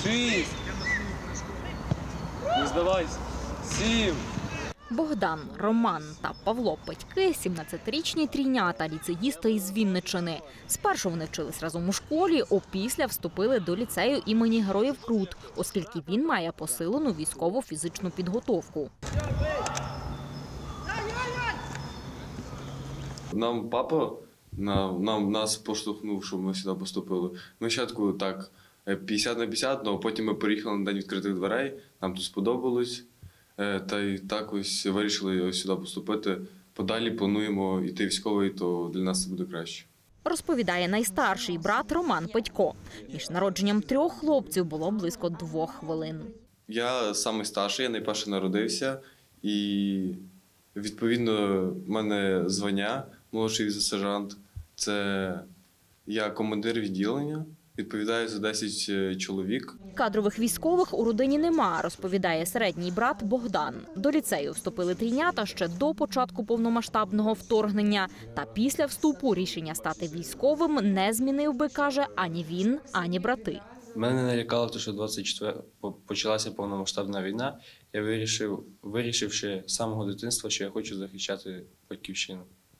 6. Не здавайся. 7. Богдан, Роман та Павло Петьки – 17-річні трійнята, ліцеїсти із Вінниччини. Спершу вони вчились разом у школі, опісля вступили до ліцею імені Героїв Крут, оскільки він має посилену військово-фізичну підготовку. Нам папа нас поштовхнув, щоб ми сюди поступили. Ми спочатку так 50 на 50, але потім ми переїхали на День відкритих дверей, нам тут сподобалось. Та й так ось вирішили сюди поступити. Подалі плануємо йти військовий, то для нас це буде краще. Розповідає найстарший брат Роман Петько. Між народженням 3 хлопців було близько 2 хвилин. Я найстарший, я найперший народився. І, відповідно, в мене звання молодший сержант. Це я командир відділення. Відповідаю за 10 чоловік. Кадрових військових у родині нема, розповідає середній брат Богдан. До ліцею вступили трійнята ще до початку повномасштабного вторгнення. Та після вступу рішення стати військовим не змінив би, каже, ані він, ані брати. Мене налякало те, що 24-го почалася повномасштабна війна. Я вирішив ще з самого дитинства, що я хочу захищати батьківщину.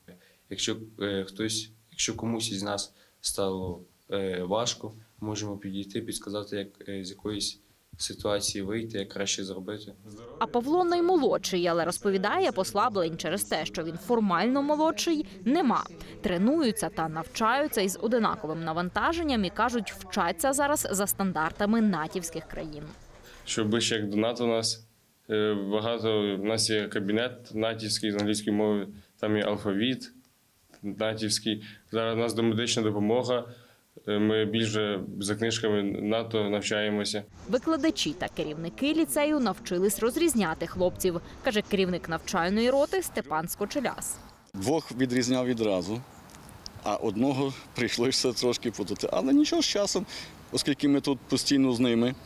Якщо комусь із нас стало важко, можемо підійти, підказати, як з якоїсь ситуації вийти, як краще зробити. А Павло наймолодший, але розповідає, послаблень через те, що він формально молодший, нема. Тренуються та навчаються із одинаковим навантаженням і, кажуть, вчаться зараз за стандартами натівських країн. Що ближче як до НАТО у нас багато, у нас є кабінет натівський з англійської мови, там є алфавіт натівський, зараз у нас домедична допомога. Ми більше за книжками НАТО навчаємося. Викладачі та керівники ліцею навчились розрізняти хлопців, каже керівник навчальної роти Степан Скочеляс. 2 відрізняв відразу, а одного прийшлося трошки путати. Але нічого, з часом, оскільки ми тут постійно з ними,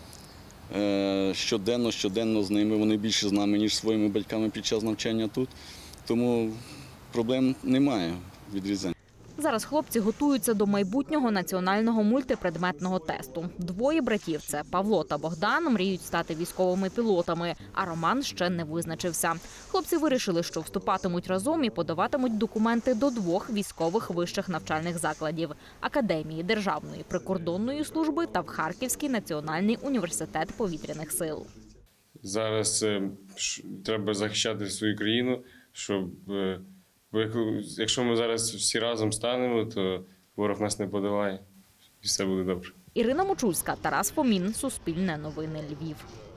щоденно з ними, вони більше з нами, ніж своїми батьками під час навчання тут, тому проблем немає відрізання. Зараз хлопці готуються до майбутнього національного мультипредметного тесту. 2 братів – це Павло та Богдан – мріють стати військовими пілотами, а Роман ще не визначився. Хлопці вирішили, що вступатимуть разом і подаватимуть документи до 2 військових вищих навчальних закладів – Академії Державної прикордонної служби та в Харківський національний університет повітряних сил. Зараз треба захищати свою країну, щоб... Якщо ми зараз всі разом станемо, то ворог нас не подолає і все буде добре. Ірина Мочульська, Тарас Фомін, Суспільне новини, Львів.